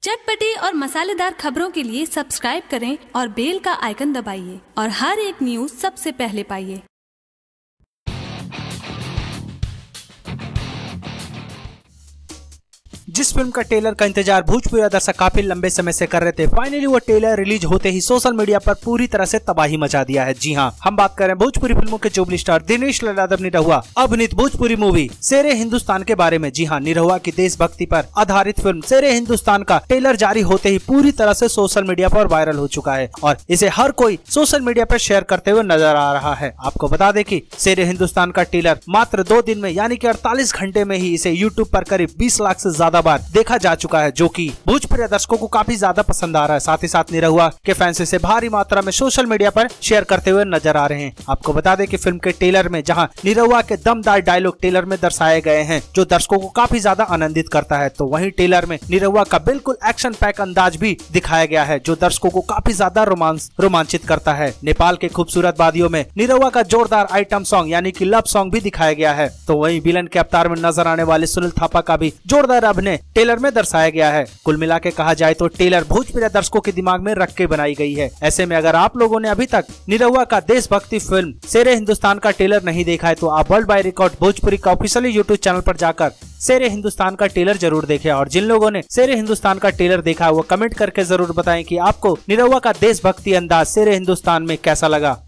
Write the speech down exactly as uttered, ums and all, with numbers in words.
चटपटी और मसालेदार खबरों के लिए सब्सक्राइब करें और बेल का आइकन दबाइए और हर एक न्यूज़ सबसे पहले पाइए। जिस फिल्म का ट्रेलर का इंतजार भोजपुरी दर्शक काफी लंबे समय से कर रहे थे, फाइनली वो ट्रेलर रिलीज होते ही सोशल मीडिया पर पूरी तरह से तबाही मचा दिया है। जी हां, हम बात कर रहे हैं भोजपुरी फिल्मों के जुबली स्टार दिनेश ललादब निरहुआ अभिनीत भोजपुरी मूवी शेरे हिंदुस्तान के बारे में। जी हां, निरहुआ की देशभक्ति पर आधारित फिल्म शेरे हिंदुस्तान का ट्रेलर जारी होते ही पूरी तरह से सोशल मीडिया पर वायरल हो चुका है और इसे हर कोई सोशल मीडिया पर शेयर करते हुए नजर आ रहा है। आपको बता दें कि शेरे हिंदुस्तान का ट्रेलर मात्र दो दिन में यानी कि अड़तालीस घंटे में ही इसे यूट्यूब पर करीब बीस लाख से ज्यादा बार देखा जा चुका है, जो कि भोजपुरी दर्शकों को काफी ज्यादा पसंद आ रहा है। साथ ही साथ निरहुआ के फैंस इसे भारी मात्रा में सोशल मीडिया पर शेयर करते हुए नजर आ रहे हैं। आपको बता दें कि फिल्म के ट्रेलर में जहां निरहुआ के दमदार डायलॉग ट्रेलर में दर्शाए गए हैं, जो दर्शकों को काफी ज्यादा आनंदित करता है, तो वहीं ट्रेलर में निरहुआ का बिल्कुल एक्शन पैक अंदाज भी दिखाया गया है, जो दर्शकों को काफी ज्यादा रोमांस रोमांचित करता है। नेपाल के खूबसूरत वादियों में निरहुआ का जोरदार आइटम सॉन्ग यानी कि लव सॉन्ग भी दिखाया गया है। तो वहीं विलन के अवतार में नजर आने वाले सुनील थापा का भी जोरदार अभिनय ट्रेलर में दर्शाया गया है। कुल मिला के कहा जाए तो ट्रेलर भोजपुरी दर्शकों के दिमाग में रख के बनाई गई है। ऐसे में अगर आप लोगों ने अभी तक निरहुआ का देशभक्ति फिल्म शेरे हिंदुस्तान का ट्रेलर नहीं देखा है, तो आप वर्ल्ड बाय रिकॉर्ड भोजपुरी का ऑफिशियल यूट्यूब चैनल पर जाकर शेरे हिंदुस्तान का ट्रेलर जरूर देखें। और जिन लोगों ने शेरे हिंदुस्तान का ट्रेलर देखा है वो कमेंट करके जरूर बताएं कि आपको निरहुआ का देशभक्ति अंदाज शेरे हिंदुस्तान में कैसा लगा।